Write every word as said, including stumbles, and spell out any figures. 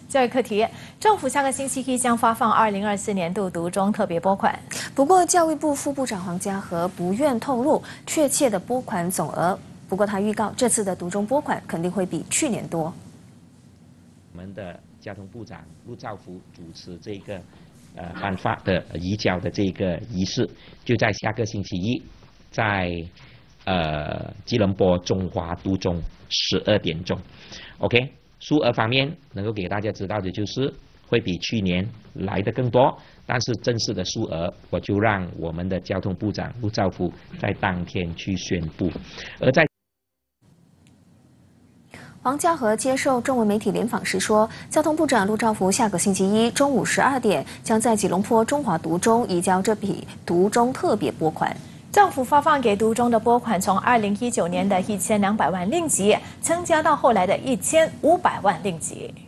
教育课题，政府下个星期一将发放二零二四年度读中特别拨款。 不过，教育部副部长黄家和不愿透露确切的拨款总额。不过，他预告这次的读中拨款肯定会比去年多。 我们的交通部长陆兆福主持这个呃颁发的移交的这个仪式，就在下个星期一，在呃吉隆坡中华读中十二点钟。OK。 数额方面能够给大家知道的就是会比去年来的更多，但是正式的数额我就让我们的交通部长陆兆福在当天去宣布。而在黄家和接受中文媒体联访时说，交通部长陆兆福下个星期一中午十二点将在吉隆坡中华读中移交这笔读中特别拨款。 政府发放给读中的拨款从二零一九年的一千两百万令吉，增加到后来的一千五百万令吉。